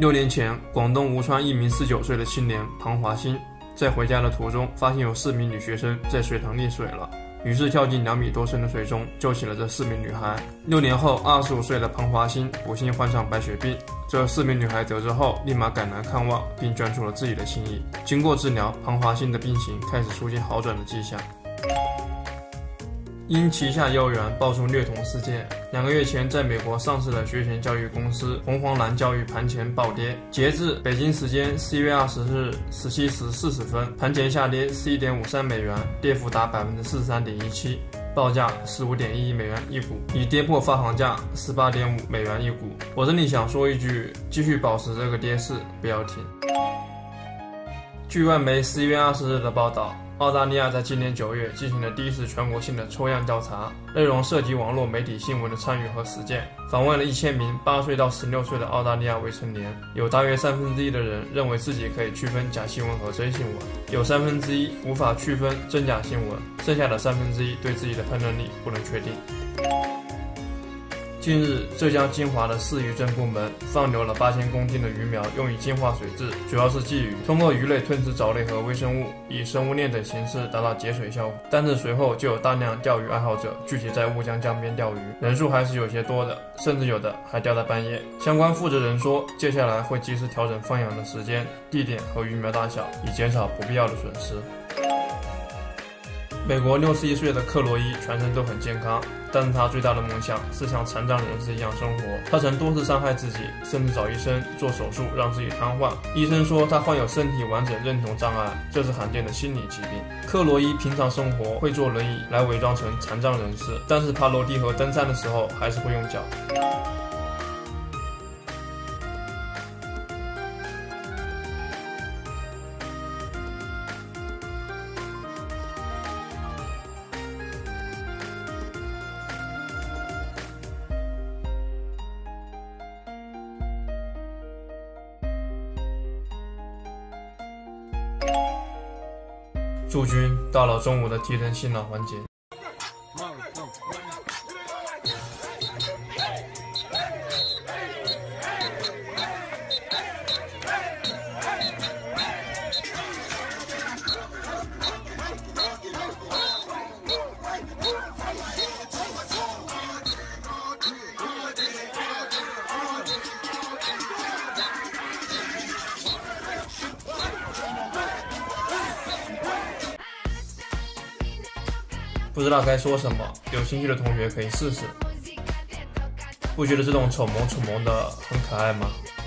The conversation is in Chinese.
6年前，广东吴川一名19岁的青年庞华新在回家的途中，发现有4名女学生在水塘溺水了，于是跳进2米多深的水中救起了这4名女孩。6年后，25岁的庞华新不幸患上白血病，这4名女孩得知后立马赶来看望，并捐出了自己的心意。经过治疗，庞华新的病情开始出现好转的迹象。因旗下幼儿园爆出虐童事件，2个月前在美国上市的学前教育公司红黄蓝教育盘前暴跌，截至北京时间4月20日17时40分，盘前下跌11.53美元，跌幅达43.17%，报价15.11美元一股，已跌破发行价18.5美元一股。我这里想说一句，继续保持这个跌势，不要停。据外媒11月20日的报道，澳大利亚在今年9月进行了第一次全国性的抽样调查，内容涉及网络媒体新闻的参与和实践，访问了1000名8岁到16岁的澳大利亚未成年，有大约1/3的人认为自己可以区分假新闻和真新闻，有1/3无法区分真假新闻，剩下的1/3对自己的判断力不能确定。近日，浙江金华的市渔政部门放流了8000公斤的鱼苗，用于净化水质，主要是鲫鱼。通过鱼类吞吃藻类和微生物，以生物链等形式达到节水效果。但是随后就有大量钓鱼爱好者聚集在乌江江边钓鱼，人数还是有些多的，甚至有的还钓到半夜。相关负责人说，接下来会及时调整放养的时间、地点和鱼苗大小，以减少不必要的损失。美国61岁的克洛伊全身都很健康，但是他最大的梦想是像残障人士一样生活。他曾多次伤害自己，甚至找医生做手术让自己瘫痪。医生说他患有身体完整认同障碍，这是罕见的心理疾病。克洛伊平常生活会坐轮椅来伪装成残障人士，但是爬楼梯和登山的时候还是会用脚。驻军到了中午的提神醒脑环节。不知道该说什么，有兴趣的同学可以试试。不觉得这种丑萌的很可爱吗？